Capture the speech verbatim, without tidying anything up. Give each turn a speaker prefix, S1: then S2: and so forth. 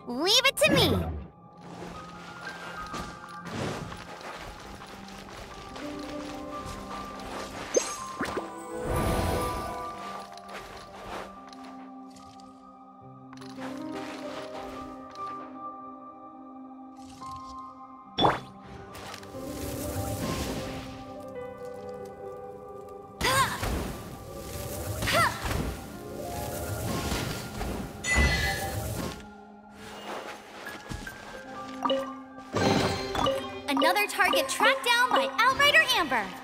S1: Leave it to me. Another target tracked down by Outrider Amber.